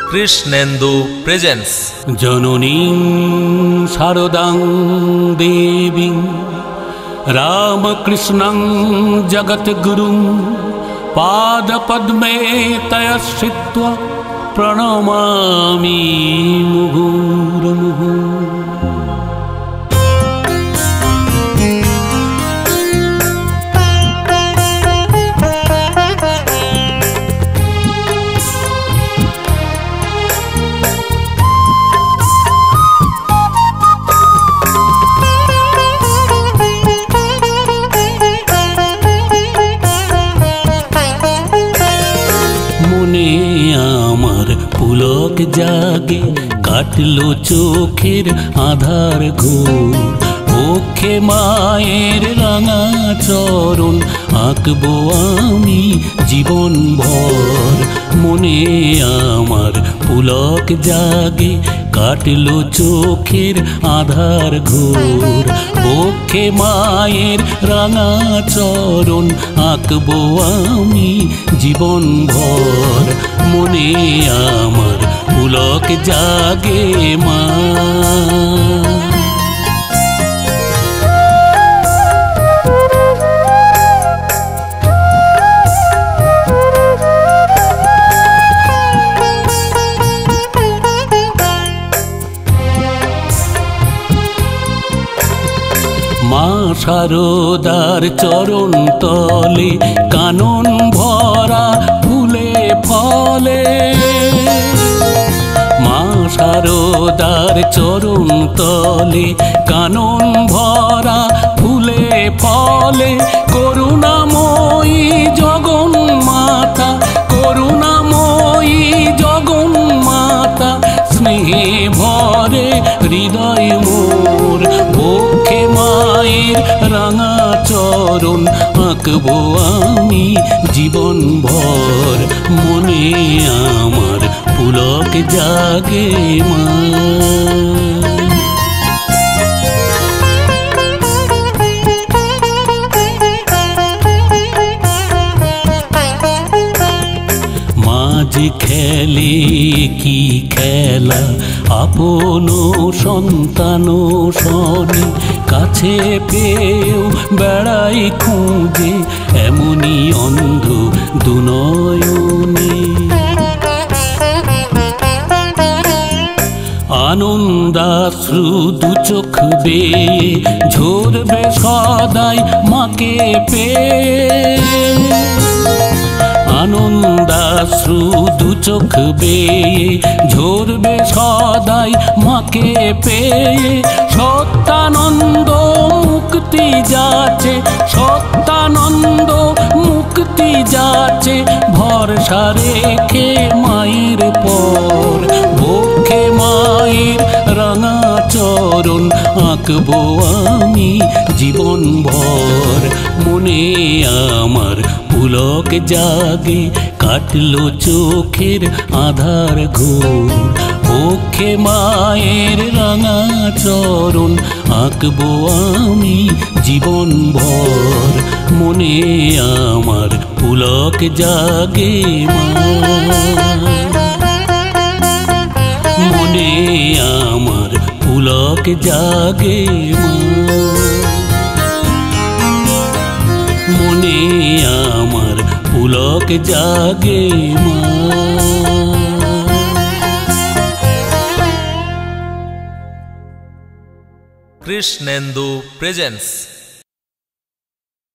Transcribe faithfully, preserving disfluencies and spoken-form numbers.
Krishnendu presence. জননীং শারদাং দেবীং রামকৃষ্ণং জগদ্গুরুং পাদপদ্মে তয়শ্রিত্বা প্রণমামি মুহুর্মুহুঃ। মনে আমার পুলক জাগে, কাটলো চোখের আধার ঘোর। ওখে মায়ের রাঙা চরণ, আঁকবো আমি জীবন ভর। মনে আমার পুলক জাগে, কাটলো চোখের আধার ঘোর। ওখে মায়ের রাঙা চরণ, আঁকবো আমি জীবন ভর। মনে আমার পুলক জাগে মা। মা শারদার চরণ তলে, কানন ভরা ফুলে ফলে। মা শারদার চরণ তলে, কানন ভরা ফুলে ফলে। করুণাময়ী জগন মাতা, করুণাময়ী জগন মাতা। স্নেহে ভরে হৃদয় মোর, ওখে মায়ের রাঙা চরণ, আঁকবো আমি জীবন ভর। মনে আমার পুলক জাগে মা। মাঝে খেলে কি খেলা, আপন সন্তান শনি। কাছে পেয়েও বেড়াই খুঁজে, এমনি অন্ধ দুনয়নে। আনন্দাশ্রু দু চোখ বেয়ে, ঝরবে সদাই মাকে পেয়ে। আনন্দাশ্রু দু চোখ বেয়ে, ঝরবে সদাই মাকে পেয়ে। সত্যানন্দ মুক্তি যাচ্ছে, সত্যানন্দ মুক্তি যাচ্ছে। ভরসা রেখে মায়ের পর, ওখে মায়ের রাঙা চরণ, আঁকবো আমি জীবন ভর। মনে আমার পুলক জাগে, কাটলো চোখের আধার ঘোর। ওখে মায়ের রাঙা চরণ, আঁকবো আমি জীবন ভর। মনে আমার পুলক জাগে মা। মনে আমার পুলক জাগে মা। মনে আমার পুলক জাগে মা। কৃষ্ণেন্দু প্রেজেন্স।